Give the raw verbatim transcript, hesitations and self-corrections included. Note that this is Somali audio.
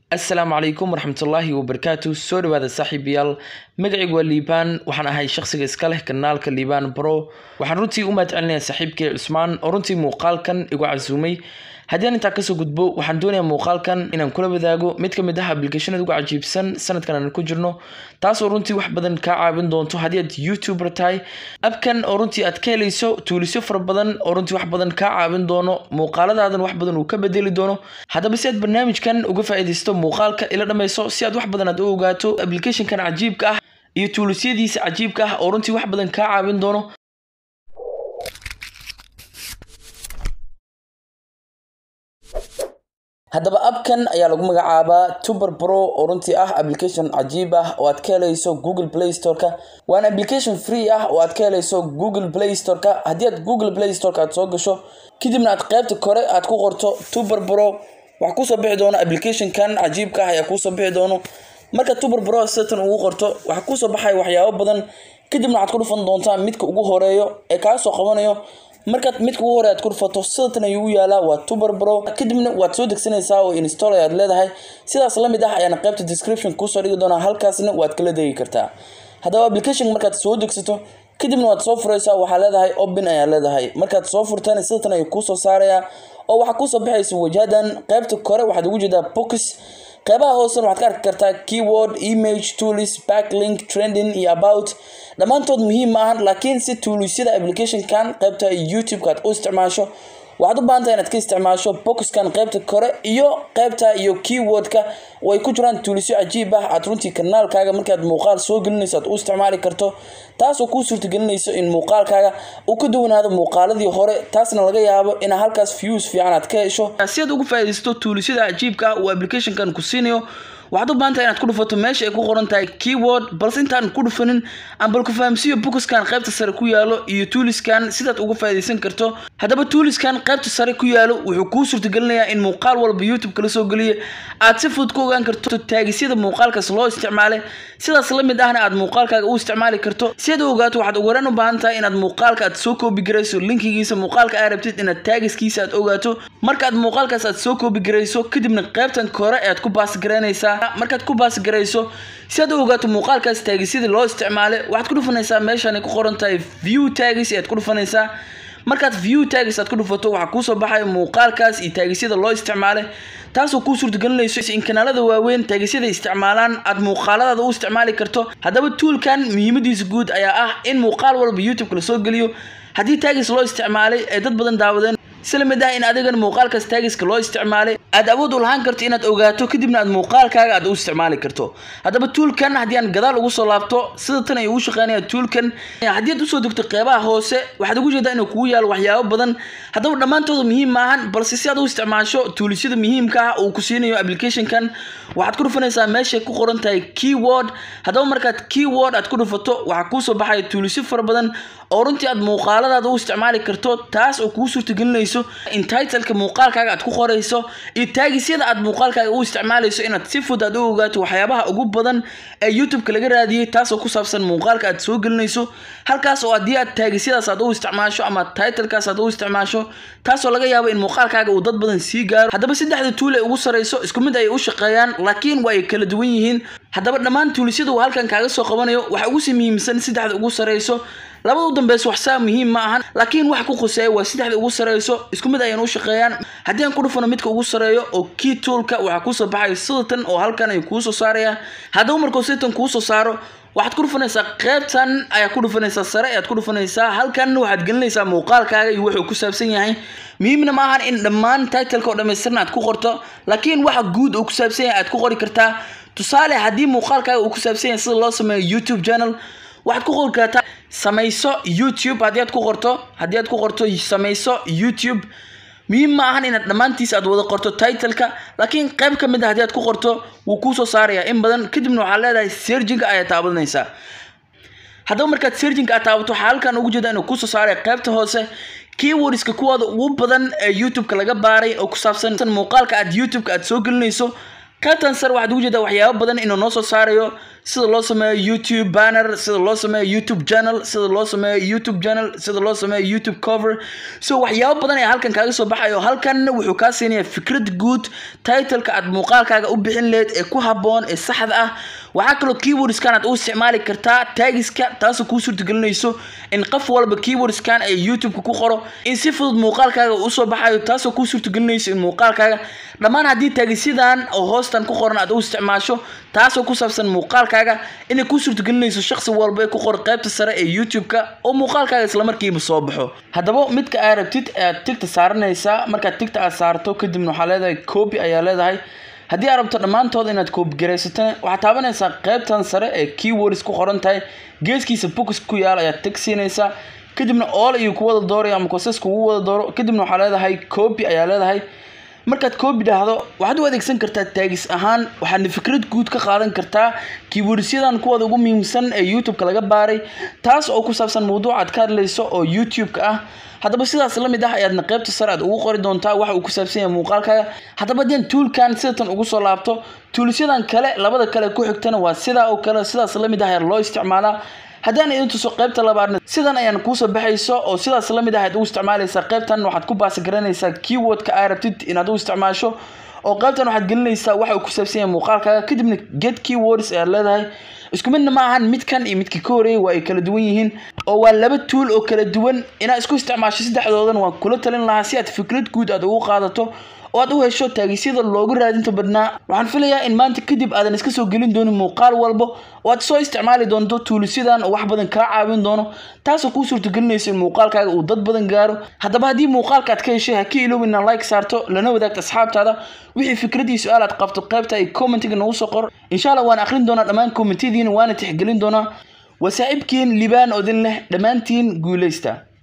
السلام عليكم ورحمة الله وبركاته. سوري هذا صاحب يال مقعي والليبان وحنا هاي شخص اسكاله كنال كالليبان برو وحن رنتي أمات علينا صاحبك عثمان ورنتي مقال كان إيقو عزومي هديان انتا كسو قدبو وحن دوني مقال كان إنان كلا بداقو ميد كميدها ابليكيشن إيقو عجيب سن سنة كان نكو جرنو تاسو رنتي وحبادن كاعابن دونتو هديات يوتيوبر تاي أبكن ورنتي أتكاليسو توليسو فربادن ورنتي وحبادن كاعابن دونو مقالة هادن وحبادن وكبديلي دونو هذا بسيط برنامج كان وقفا إيديستو مقالك إلا دميسو si aad wax badan aad u ogaato application kan cajiibka ah iyo toolsyadiisa cajiibka ah oo runtii wax badan ka caawin doono hadaba abkan ayaa lagu magacaabaa Tuber Pro oo runtii ah application cajiib ah oo aad ka helayso Google Play Store-ka waana application free ah oo aad ka helayso Google Play Store-ka hadii aad Google Play Store-ka aad soo gasho kadibna aad qaybta kore aad ku qorto Tuber Pro waxa ku soo bixi doona application kan cajiibka ah ayaa ku soo bixi doono marka Tuber Pro satan ugu qorto waxa ku soo baxay waxyaabo badan kadibna aad ku dhufan doontaa midka ugu horeeyo ee ka soo qabanayo marka midka ugu horeeyo aad ku dhufato satan ayuu yaala waa Tuber Pro kadibna waad soo degsanaysaa oo install ayaad leedahay sidaas la mid ah ayaan qaybta description ku soo dhigi doonaa halkaasna waad kala degi kartaa hadaba application markaad soo degsato kadibna waad soo furaysaa waxa leedahay open ayaa leedahay markaad soo furtaan satan ayuu ku soo saaraya oo waxa ku soo baxaysa wajadan qaybta kore waxaad ugu jeedaa box qaybaha hoose waxaad ka arki kartaa keyword image tools backlink trending iyo about dhamaantood muhiim ma ahan laakiin si toolsyada application kan qaybta YouTube ka aad u isticmaasho waxaad u baahan tahay inaad ka isticmaasho box kan qaybta kore iyo qaybta iyo keyword ka way ku jiraan toolsyo cajiib ah aad runtii kanaalkaaga markaad muuqaal soo gelinayso aad u isticmaali karto taas oo ku suurtagelinayso in muuqaalkaaga uu ka duwanaado muuqaaladii hore taasna laga yaabo in halkaas views fiican aad ka hesho si aad ugu faa'iideysto toolsyada cajiibka ah oo application kan ku siinayo waxaad u baahan tahay inaad ku dhufato meesha ay ku qoran tahay keyword balse intaan ku dhufanin aan bal ku fahamsiyo boxkan qaybta sare ku yaalo iyo toolskan sidaad ugu faa'iideysan karto hadaba toolskan qaybta sare ku yaalo wuxuu ku suurtagelinayaa in muuqaal walba YouTube kala soo galiyo aad si fudud ku ogaan karto taagisyada muuqaalkaas loo isticmaalay sidaas la mid ahna aad muuqaalkaaga u isticmaali karto si aad u ogaato waxaad ugu horeyn u baahan tahay inaad muuqaalka aad soo copy gareyso linkigiisa muuqaalka aad rabtid inaad taagiskiisa aad ogaato marka aad muuqaalkaas aad soo copy gareyso kadibna qaybtan kore aad ku baas gareynaysaa markaad ku baas gareyso si aad u ogaato muuqaalkaas taagisyada loo isticmaalay waxaad ku dhufanaysaa meeshan ay ku qoran tahay view tags aad ku dhufanaysaa markaad view tags aad ku dhufato waxa ku soo baxay muuqaalkaas iyo taagisyada loo isticmaalay taasoo ku suurtagelinayso in kanaalada waaweyn taagisyada isticmaalaan aad muuqaalada u isticmaali karto hadaba toolkan muhiimadiisa guud ayaa ah in muuqaal walba YouTube kala soo galiyo hadii taagis loo isticmaalay ee dad badan daawadeen isla mid ah in adigan muuqaalkaas taagiska loo isticmaalay aad awood u lahaan karto inaad ogaato kadibna aad muuqaalkaaga aad u isticmaali karto hadaba toolkan hadii aan gadaal ugu soo laabto sida tan ay ugu shaqeynaya toolkan hadii aad u soo degto qaybaha hoose waxaad ugu jeedaa inuu kugu yaalo waxyaabo badan hadaba dhamaantooda muhiim ma ahan balse si aad u isticmaasho toolsyada muhiimka ah oo ku siinayo application kan waxaad ku dhufanaysaa meesha ku qoran tahay keyword hadaba markaad keyword aad ku dhufato waxa ku soo baxay toolsyo fara badan oo runtii aad muuqaaladaada u isticmaali karto taas oo ku suurtagelinayso in title-ka muuqaalkaaga aad ku qorayso iyo taagisyada aad muuqaalkaaga u isticmaalayso inaad si fudud aad u ogaato waxyaabaha ugu badan ee YouTube-ka laga raadiyay taas oo ku saabsan muuqaalka aad soo gelinayso halkaas oo hadii aad taagisyadaas aad u isticmaasho ama title-kaas aad u isticmaasho taas oo laga yaabo in muuqaalkaaga uu dad badan sii gaaro hadaba saddexda tool ee ugu sareyso isku mid ay u shaqeeyaan laakiin way kala duwan yihiin hadaba dhammaan toolsyada uu halkan kaaga soo qabanayo waxa ugu muhiimsan saddexda ugu sareyso labada u dambeeyay wax saa muhiim ma ahan laakiin wax ku qoseeyo waa saddexda ugu sareyso isku mid ayaan u shaqeeyaan hadii aan ku dhufano midka ugu sareeyo oo key toolka waxa ku soo baxay sidatan oo halkan ay ku soo saaraya hadaba markuu sidatan ku soo saaro waxaad ku dhufanaysaa qaybtan ayaa ku dhufanaysaa sare aad ku dhufanaysaa halkan waxaad gelinaysaa muuqaalkaaga iyo wuxuu ku saabsan yahay muhiimna ma ahan in dhammaan title-ka oo dhameystirna aad ku qorto laakiin waxa guud oo ku saabsan yahay aad ku qori kartaa tusaale hadii muuqaalkaaga uu ku saabsan yahay sida loo sameeyo YouTube channel waxaad ku qori kartaa samayso YouTube hadii aad ku qorto hadii aad ku qorto samayso YouTube muhiim ma ahan inaad dhamaantiis aad wada qorto title-ka laakiin qayb ka mid ah hadii aad ku qorto wuu ku soo saaraya in badan kadibna waxa leedahay searching ayaa taabanaysaa hadaba markaad searching aad taabato waxa halkan ugu jeedaa inuu ku soo saaray qaybta hoose keywords-ka kuwada ugu badan ee YouTube-ka laga baaray oo ku saabsan muuqaalka aad YouTube-ka aad soo gelinayso qaybtan sar waxaad ugu jeedaa waxyaabo badan inuu noo soo saarayo sida loo sameeyo YouTube banner sida loo sameeyo YouTube channel sida loo sameeyo YouTube channel sida loo sameeyo YouTube cover so waxyaabo badan ay halkan kaaga soo baxayo halkan wuxuu ka siinayaa fikrad guud title-ka aad muuqaalkaaga u bixin leed ee ku haboon ee saxda ah waxa kale keywords kan aad u isticmaali kartaa tagiska taas oo ku suurtagelinayso in qof walba keywords kan ay YouTube ku qoro in si fudud muuqaalkaaga u soo baxayo taas oo ku suurtagelinayso in muuqaalkaaga dhamaan hadii tagisidan oo hoostan ku qoran aad u isticmaasho taas oo ku saabsan muuqaalkaaga in ku suurtagelinayso shakhsi walba ee ku qor qaybta sare ee YouTube-ka oo muuqaalkaaga isla markiiba soo baxo hadaba midka aad rabtid aad tigta saaranaysa marka tigta aad saarto kadibna waxa leedahay copy ayaa leedahay hadii aad rabto dhamaantood inaad copy gareysato waxa taabanaysa qaybtan sare ee keywords ku qoran tahay geeskiisa box ku yaal ayaa tag siinaysa kadibna all iyo ku wada dooro ama process ku wada dooro kadibna waxa leedahay copy ayaa leedahay markaad copy dhahdo waxaad u adeegsan kartaa tagis ahaan waxaad fikrad guud ka qaadan kartaa keywordsyadan kuwada ugu muhiimsan ee YouTube-ka laga baaray taas oo ku saabsan mowduuca aad ka hadlayso oo YouTube-ka ah hadaba sidaas la mid ah ayaad qaybta sare aad ugu qori doontaa waxa uu ku saabsan yahay muuqaalkaaga hadaba hadii toolkan sidatan ugu soo laabto toolsyadan kale labada kale ku xigtana waa sida oo kale sidaas la mid ah loo isticmaalaa hadaan idin tuso qaybta labaadna sidan ayaan ku soo baxayso oo sidaas la mid ah aad u isticmaalaysaa qaybtan waxaad ku baas garanaysaa keyword-ka aad rabtid inaad u isticmaasho oo qaybtan waxaad gelinaysaa waxa uu ku saabsan yahay muuqaalkaaga kadibna get keywords aad leedahay isku midna ma ahan midkan iyo midkii ka horeeyay waa ay kala duwan yihiin oo waa laba tool oo kala duwan inaad isku isticmaasho saddexdoodan waan kula talin lahaa si aad fikrad guud aad ugu qaadato oo aad u hesho taagisyada loogu raadinta badnaa waxaan filayaa in maanta kadib aadan iska soo gelin doonin muuqaal walba oo aad soo isticmaali doonto toolsyadan oo wax badan ka caawin doono taas oo ku suurtagelinayso in muuqaalkaaga uu dad badan gaaro hadaba hadii muuqaalka aad ka heshay ha ka iloobin inaad like saarto lana wadaagto asxaabtaada wixii fikradiisa su'aal aad qabto qaybta ay comment-ga noogu soo qor insha Allah waan akhrin doonaa dhamaan comment-yadiina waana tixgelin doonaa wasaaibkiin libaan oo din leh dhamaantiin guuleysta